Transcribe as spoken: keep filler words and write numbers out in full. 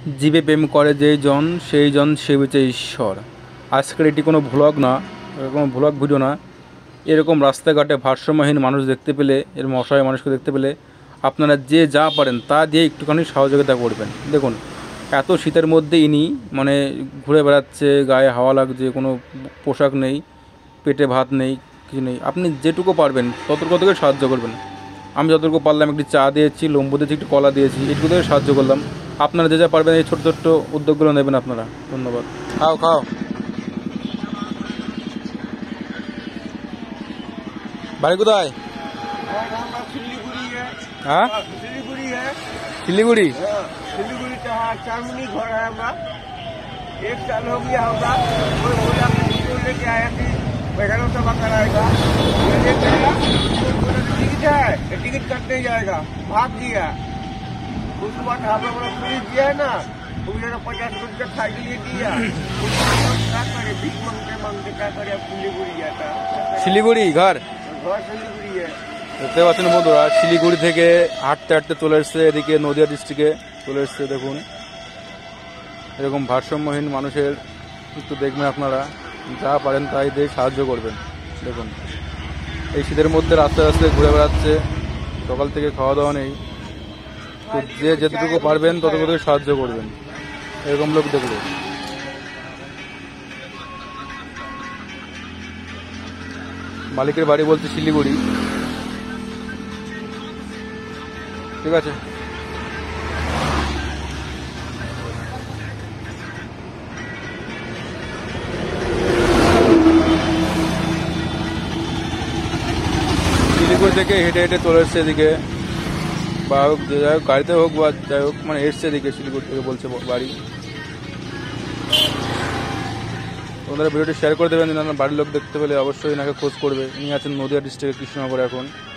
জীবে প্রেম করে যেই জন সেই জন সেবিছে ঈশ্বর। আজকের এটি কোনো ভ্লগ না, কোনো ভ্লগ ভিডিও না। এরকম রাস্তাঘাটে ভারসাম্যহীন মানুষ দেখতে পেলে, এর অসহায় মানুষকে দেখতে পেলে আপনারা যে যা পারেন তা দিয়ে একটুখানি সহযোগিতা করবেন। দেখুন এত শীতের মধ্যে ইনি মানে ঘুরে বেড়াচ্ছে, গায়ে হাওয়া লাগছে, কোনো পোশাক নেই, পেটে ভাত নেই, কিছু নেই। আপনি যেটুকু পারবেন ততটুকু থেকে সাহায্য করবেন। আমি যতটুকু পারলাম একটি চা দিয়েছি, লম্বু দিয়েছি, একটু কলা দিয়েছি, এইটুকু থেকে সাহায্য করলাম। আপনারা যে যা পারবেন এই ছোট্ট ছোট্ট উদ্যোগগুলো নেবেন আপনারা। ধন্যবাদ। খাও খাও। বাড়ি কোথায়? हाँ सिलीगुड़ी है। सिलीगुड़ी। सिलीगुड़ी का चांदनी घर है हमारा। एक साल हो गया होगा। कोई बोला कि वीडियो लेके आया कि पैगानो सभा कराएगा, टिकट है, टिकट कटने जाएगा, भाग गया। उसके बाद हम लोग पुलिस दिया है ना, पुलिस ने पचास रुपये खाई के लिए दिया। क्या करे, भीख मांगते मांगते क्या करे, सिलीगुड़ी जाता। শিলিগুড়ি ঘর। घर सिलीगुड़ी है। দেখতে পাচ্ছেন বন্ধুরা, শিলিগুড়ি থেকে হাঁটতে হাঁটতে চলে এসছে এদিকে নদিয়া ডিস্ট্রিক্টে চলে এসছে। দেখুন এরকম ভারসাম্যহীন মানুষের একটু দেখবেন আপনারা, যা পারেন তাই দিয়ে সাহায্য করবেন। দেখুন এই শীতের মধ্যে রাস্তায় রাস্তায় ঘুরে বেড়াচ্ছে, সকাল থেকে খাওয়া দাওয়া নেই। তো যে যেটুকু পারবেন ততটুকু থেকে সাহায্য করবেন। এরকম লোক দেখলে মালিকের বাড়ি বলছে শিলিগুড়ি। ঠিক আছে। শিলিগুড়ি থেকে হেঁটে হেঁটে চলে এসছে এদিকে, বা হোক যে যাই হোক গাড়িতে হোক বা যাই হোক মানে এসছে এদিকে শিলিগুড়ি থেকে বলছে বাড়ি। ওনারা ভিডিওটি শেয়ার করে দেবেন, বাড়ির লোক দেখতে পেলে অবশ্যই এনাকে খোঁজ করবে। ইনি আছেন নদিয়া ডিস্ট্রিক্টের কৃষ্ণনগরে এখন।